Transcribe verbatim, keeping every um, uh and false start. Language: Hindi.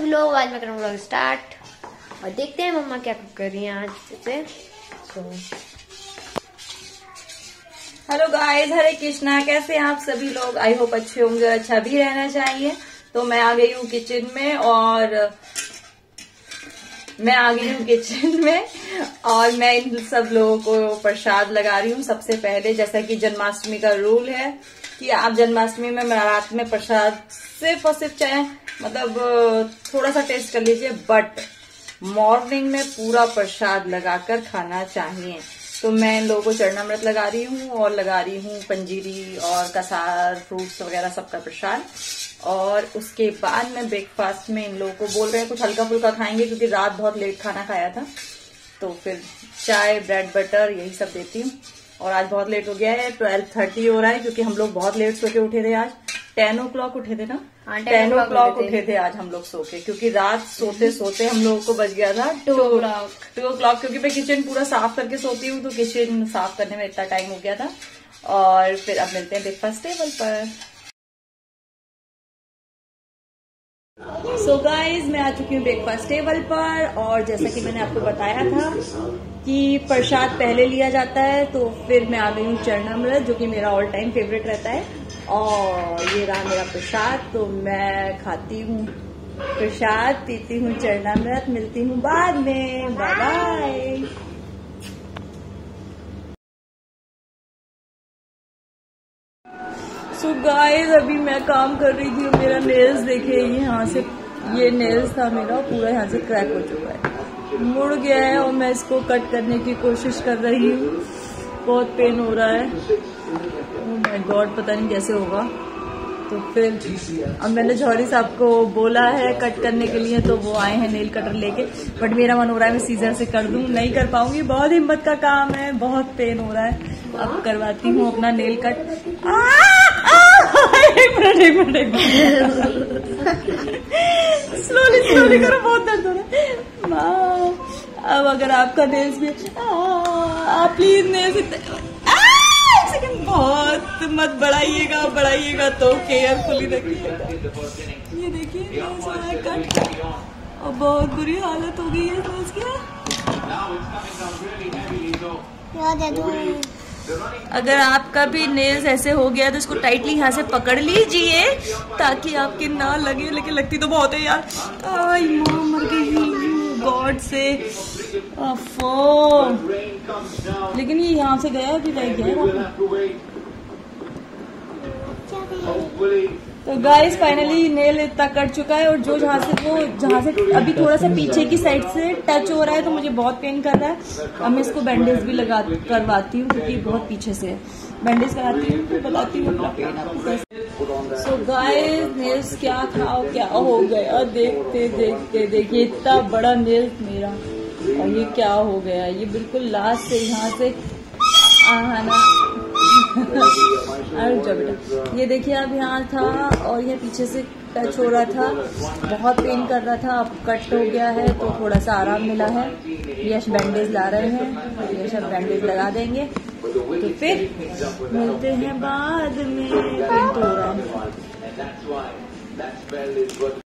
सभी लोग, आज मैं करूँगा व्लॉग स्टार्ट और देखते हैं मम्मा क्या कुक कर रही हैं आज से। तो हेलो गाइस, हरे कृष्णा। कैसे हैं आप सभी लोग? आई होप अच्छे होंगे और अच्छा भी रहना चाहिए। तो मैं आ गई हूँ किचन में और मैं आ गई हूँ किचन में और मैं इन सब लोगों को प्रसाद लगा रही हूँ। सबसे पहले, जैसा कि जन्माष्टमी का रूल है कि आप जन्माष्टमी में रात में प्रसाद सिर्फ और सिर्फ चाहे मतलब थोड़ा सा टेस्ट कर लीजिए, बट मॉर्निंग में पूरा प्रसाद लगाकर खाना चाहिए। तो मैं इन लोगों को चरणामृत लगा रही हूँ और लगा रही हूँ पंजीरी और कसार फ्रूट्स वगैरह सबका प्रसाद। और उसके बाद में ब्रेकफास्ट में इन लोगों को बोल रहे हैं कुछ हल्का फुल्का खाएंगे, क्योंकि रात बहुत लेट खाना खाया था। तो फिर चाय ब्रेड बटर यही सब देती हूँ। और आज बहुत लेट हो गया है, ट्वेल्व थर्टी हो रहा है, क्योंकि हम लोग बहुत लेट सो के उठे थे। आज टेन ओ क्लॉक उठे थे ना, टेन ओ क्लॉक उठे थे आज हम लोग सो के, क्योंकि रात सोते सोते हम लोगों को बज गया था two o'clock two o'clock क्योंकि मैं किचन पूरा साफ करके सोती हूँ, तो किचन साफ करने में इतना टाइम हो गया था। और फिर अब मिलते हैं ब्रेकफास्ट टेबल पर। सो गाइज, मैं आ चुकी हूँ ब्रेकफास्ट टेबल पर और जैसा कि मैंने आपको बताया था कि प्रसाद पहले लिया जाता है, तो फिर मैं आ गई हूँ चरणामृत, जो कि मेरा ऑल टाइम फेवरेट रहता है। और ये रहा मेरा प्रसाद, तो मैं खाती हूँ प्रसाद, पीती हूँ चरणामृत। मिलती हूँ बाद में, बाय बाय। सो गाइस, अभी मैं काम कर रही थी, मेरा नेल्स देखे, यहाँ से ये नेल्स था मेरा, पूरा यहाँ से क्रैक हो चुका है, मुड़ गया है और मैं इसको कट करने की कोशिश कर रही हूँ। बहुत पेन हो रहा है। ओह माय गॉड, पता नहीं कैसे होगा। तो फिर अब मैंने जौहरी साहब को बोला है कट करने के लिए, तो वो आए हैं नेल कटर लेके, बट मेरा मन हो रहा है मैं सीजर से कर दूं। नहीं कर पाऊंगी, बहुत हिम्मत का काम है, बहुत पेन हो रहा है। अब करवाती हूँ अपना नेल कट। एक मिनट एक मिनट एक मिनट स्लोली स्लोली करो, बहुत दर्द हो रहा है। अब अगर आपका नेल्स भी आप प्लीज नेल्स बहुत मत बढ़ाइएगा, बढ़ाइएगा तो केयरफुली रखिएगा। ये देखिए कट और बहुत बुरी हालत हो गई है इसकी। अगर आपका भी नेल्स ऐसे हो गया तो इसको टाइटली यहाँ से पकड़ लीजिए ताकि आपके ना लगे, लेकिन लगती तो बहुत है यार। आई माँ मर गई गॉड से, अफो। लेकिन ये यहाँ से गया कि रह गया। तो गाइस फाइनली नेल इतना कट चुका है, और जो जहाँ से वो जहाँ से अभी थोड़ा सा पीछे की साइड से टच हो रहा है, तो मुझे बहुत पेन कर रहा है। अब मैं इसको बैंडेज भी लगा करवाती हूँ, क्योंकि बहुत पीछे से है। बैंडेज कराती हूँ तो बताती हूँ अपना पेन आपको। सो गाइस, नेल्स क्या था क्या हो गया, देखते देखते देखिए इतना बड़ा नेल्स मेरा, और ये क्या हो गया, ये बिल्कुल लास्ट से यहाँ से आना अरे जा बेटा, ये देखिए अब यहाँ था और ये पीछे से टच हो रहा था, बहुत पेन कर रहा था। अब कट हो गया है तो थोड़ा सा आराम मिला है। यश बैंडेज ला रहे हैं, यश अब बैंडेज लगा देंगे, तो फिर मिलते हैं बाद में। पेन तो हो रहा है।